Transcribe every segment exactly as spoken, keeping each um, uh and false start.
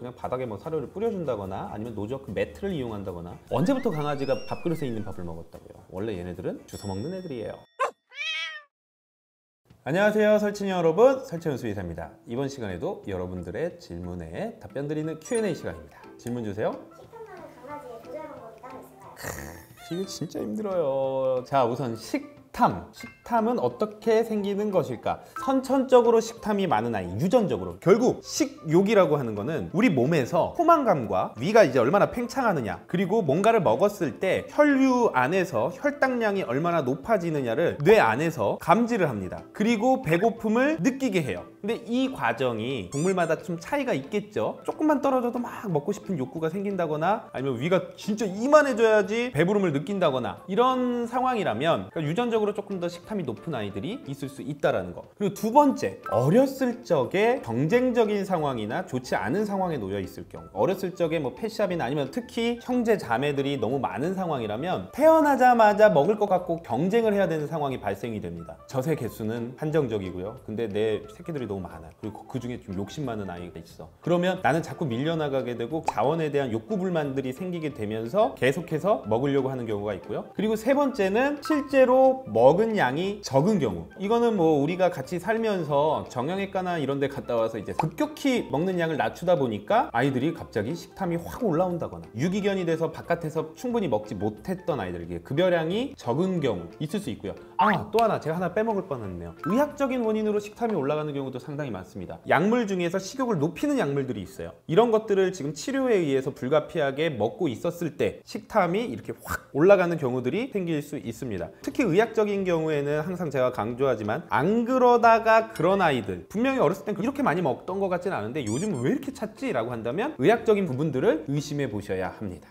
그냥 바닥에 뭐 사료를 뿌려준다거나 아니면 노즈워크 매트를 이용한다거나. 언제부터 강아지가 밥그릇에 있는 밥을 먹었다고요? 원래 얘네들은 주워 먹는 애들이에요. 안녕하세요, 설친이 여러분, 설치현 수의사입니다. 이번 시간에도 여러분들의 질문에 답변 드리는 큐 앤 에이 시간입니다. 질문 주세요. 식탐나는 강아지의 조절 방법이 따로 있을까요? 이게 진짜 힘들어요. 자, 우선 식탐. 식탐은 어떻게 생기는 것일까? 선천적으로 식탐이 많은 아이, 유전적으로. 결국 식욕이라고 하는 거는 우리 몸에서 포만감과 위가 이제 얼마나 팽창하느냐, 그리고 뭔가를 먹었을 때 혈류 안에서 혈당량이 얼마나 높아지느냐를 뇌 안에서 감지를 합니다. 그리고 배고픔을 느끼게 해요. 근데 이 과정이 동물마다 좀 차이가 있겠죠. 조금만 떨어져도 막 먹고 싶은 욕구가 생긴다거나 아니면 위가 진짜 이만해져야지 배부름을 느낀다거나 이런 상황이라면, 그러니까 유전적으로 조금 더 식탐이 높은 아이들이 있을 수 있다는 거. 그리고 두 번째, 어렸을 적에 경쟁적인 상황이나 좋지 않은 상황에 놓여 있을 경우, 어렸을 적에 뭐 펫샵이나 아니면 특히 형제 자매들이 너무 많은 상황이라면 태어나자마자 먹을 것 같고 경쟁을 해야 되는 상황이 발생이 됩니다. 젖의 개수는 한정적이고요. 근데 내 새끼들이 너무 많아요. 그리고 그 중에 좀 욕심 많은 아이가 있어. 그러면 나는 자꾸 밀려나가게 되고 자원에 대한 욕구 불만들이 생기게 되면서 계속해서 먹으려고 하는 경우가 있고요. 그리고 세 번째는 실제로 먹은 양이 적은 경우. 이거는 뭐 우리가 같이 살면서 정형외과나 이런 데 갔다 와서 이제 급격히 먹는 양을 낮추다 보니까 아이들이 갑자기 식탐이 확 올라온다거나 유기견이 돼서 바깥에서 충분히 먹지 못했던 아이들에게 급여량이 적은 경우 있을 수 있고요. 아, 또 하나 제가 하나 빼먹을 뻔했네요. 의학적인 원인으로 식탐이 올라가는 경우도 상당히 많습니다. 약물 중에서 식욕을 높이는 약물들이 있어요. 이런 것들을 지금 치료에 의해서 불가피하게 먹고 있었을 때 식탐이 이렇게 확 올라가는 경우들이 생길 수 있습니다. 특히 의학적인 경우에는 항상 제가 강조하지만 안 그러다가 그런 아이들, 분명히 어렸을 땐 이렇게 많이 먹던 것 같지는 않은데 요즘은 왜 이렇게 찾지? 라고 한다면 의학적인 부분들을 의심해 보셔야 합니다.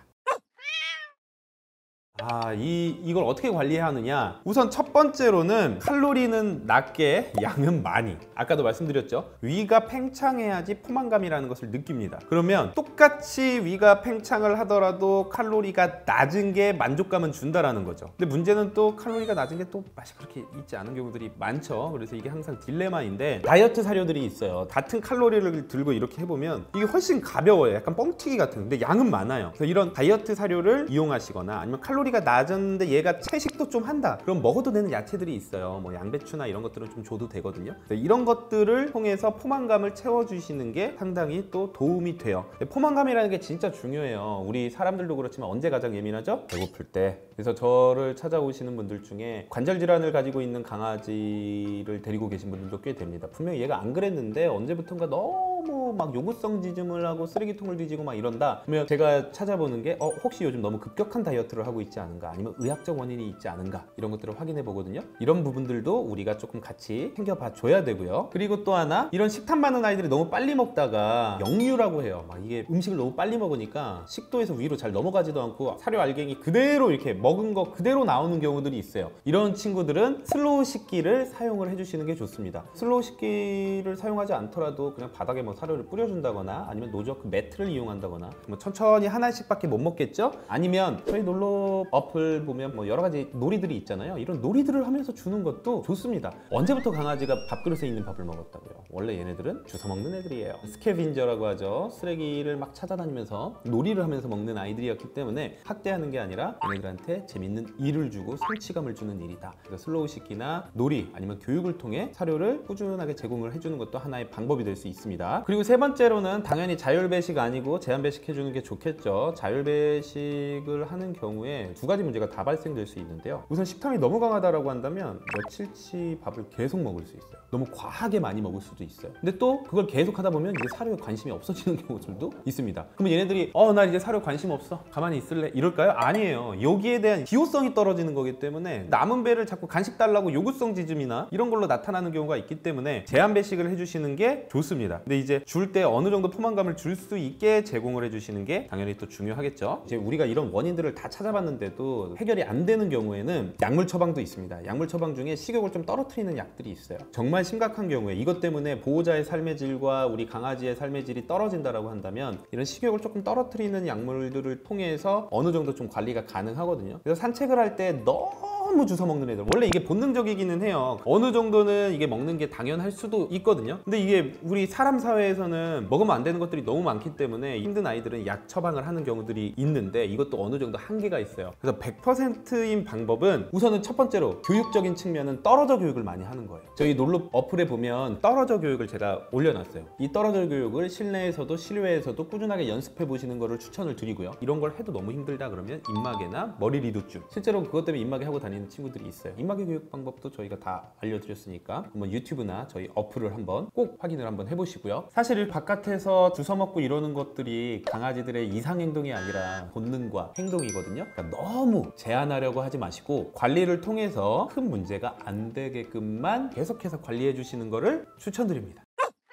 아, 이, 이걸 어떻게 관리해야 하느냐? 우선 첫 번째로는 칼로리는 낮게, 양은 많이. 아까도 말씀드렸죠? 위가 팽창해야지 포만감이라는 것을 느낍니다. 그러면 똑같이 위가 팽창을 하더라도 칼로리가 낮은 게 만족감은 준다라는 거죠. 근데 문제는 또 칼로리가 낮은 게 또 맛이 그렇게 있지 않은 경우들이 많죠. 그래서 이게 항상 딜레마인데, 다이어트 사료들이 있어요. 같은 칼로리를 들고 이렇게 해보면 이게 훨씬 가벼워요. 약간 뻥튀기 같은. 근데 양은 많아요. 그래서 이런 다이어트 사료를 이용하시거나 아니면 칼로리 가 낮았는데 얘가 채식도 좀 한다, 그럼 먹어도 되는 야채들이 있어요. 뭐 양배추나 이런 것들은 좀 줘도 되거든요. 이런 것들을 통해서 포만감을 채워주시는 게 상당히 또 도움이 돼요. 포만감이라는 게 진짜 중요해요. 우리 사람들도 그렇지만 언제 가장 예민하죠? 배고플 때. 그래서 저를 찾아오시는 분들 중에 관절 질환을 가지고 있는 강아지를 데리고 계신 분들도 꽤 됩니다. 분명히 얘가 안 그랬는데 언제부턴가 너무 막 요구성 지짐을 하고 쓰레기통을 뒤지고 막 이런다. 그러면 제가 찾아보는 게 어, 혹시 요즘 너무 급격한 다이어트를 하고 있지 않은가, 아니면 의학적 원인이 있지 않은가, 이런 것들을 확인해 보거든요. 이런 부분들도 우리가 조금 같이 챙겨봐 줘야 되고요. 그리고 또 하나, 이런 식탐 많은 아이들이 너무 빨리 먹다가 역류라고 해요. 막 이게 음식을 너무 빨리 먹으니까 식도에서 위로 잘 넘어가지도 않고 사료 알갱이 그대로 이렇게 먹은 거 그대로 나오는 경우들이 있어요. 이런 친구들은 슬로우 식기를 사용을 해주시는 게 좋습니다. 슬로우 식기를 사용하지 않더라도 그냥 바닥에 뭐 사료를 뿌려준다거나 아니면 노즈워크 매트를 이용한다거나, 뭐 천천히 하나씩밖에 못 먹겠죠? 아니면 저희 놀러 어플 보면 뭐 여러 가지 놀이들이 있잖아요. 이런 놀이들을 하면서 주는 것도 좋습니다. 언제부터 강아지가 밥그릇에 있는 밥을 먹었다고요? 원래 얘네들은 주워 먹는 애들이에요. 스캐빈저라고 하죠. 쓰레기를 막 찾아다니면서 놀이를 하면서 먹는 아이들이었기 때문에 학대하는 게 아니라 얘네들한테 재밌는 일을 주고 성취감을 주는 일이다. 그래서 슬로우 식기나 놀이 아니면 교육을 통해 사료를 꾸준하게 제공을 해주는 것도 하나의 방법이 될 수 있습니다. 그리고 세 번째로는 당연히 자율배식 아니고 제한배식 해주는 게 좋겠죠. 자율배식을 하는 경우에 두 가지 문제가 다 발생될 수 있는데요. 우선 식탐이 너무 강하다라고 한다면 며칠치 밥을 계속 먹을 수 있어요. 너무 과하게 많이 먹을 수도 있어요. 근데 또 그걸 계속 하다 보면 이제 사료에 관심이 없어지는 경우들도 있습니다. 그러면 얘네들이 어, 나 이제 사료 관심 없어, 가만히 있을래, 이럴까요? 아니에요. 여기에 대한 기호성이 떨어지는 거기 때문에 남은 배를 자꾸 간식 달라고 요구성 지짐이나 이런 걸로 나타나는 경우가 있기 때문에 제한 배식을 해주시는 게 좋습니다. 근데 이제 줄 때 어느 정도 포만감을 줄 수 있게 제공을 해주시는 게 당연히 또 중요하겠죠. 이제 우리가 이런 원인들을 다 찾아봤는데도 해결이 안 되는 경우에는 약물 처방도 있습니다. 약물 처방 중에 식욕을 좀 떨어뜨리는 약들이 있어요. 정말 심각한 경우에 이것 때문에 보호자의 삶의 질과 우리 강아지의 삶의 질이 떨어진다라고 한다면 이런 식욕을 조금 떨어뜨리는 약물들을 통해서 어느 정도 좀 관리가 가능하거든요. 그래서 산책을 할 때 너무 너무 주워 먹는 애들. 원래 이게 본능적이기는 해요. 어느 정도는 이게 먹는 게 당연할 수도 있거든요. 근데 이게 우리 사람 사회에서는 먹으면 안 되는 것들이 너무 많기 때문에 힘든 아이들은 약 처방을 하는 경우들이 있는데 이것도 어느 정도 한계가 있어요. 그래서 백 퍼센트인 방법은 우선은 첫 번째로 교육적인 측면은 떨어져 교육을 많이 하는 거예요. 저희 놀로 어플에 보면 떨어져 교육을 제가 올려놨어요. 이 떨어져 교육을 실내에서도 실외에서도 꾸준하게 연습해 보시는 거를 추천을 드리고요. 이런 걸 해도 너무 힘들다 그러면 입마개나 머리 리두줄, 실제로 그것 때문에 입마개 하고 다니는 친구들이 있어요. 입마개 교육 방법도 저희가 다 알려드렸으니까 한번 유튜브나 저희 어플을 한번 꼭 확인을 한번 해보시고요. 사실 바깥에서 주워 먹고 이러는 것들이 강아지들의 이상 행동이 아니라 본능과 행동이거든요. 그러니까 너무 제한하려고 하지 마시고 관리를 통해서 큰 문제가 안 되게끔만 계속해서 관리해 주시는 거를 추천드립니다.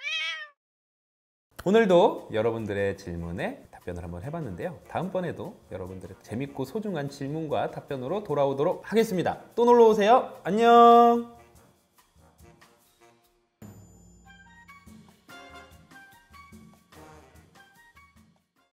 오늘도 여러분들의 질문에 답변을 한번 해봤는데요. 다음번에도 여러분들의 재밌고 소중한 질문과 답변으로 돌아오도록 하겠습니다. 또 놀러 오세요. 안녕.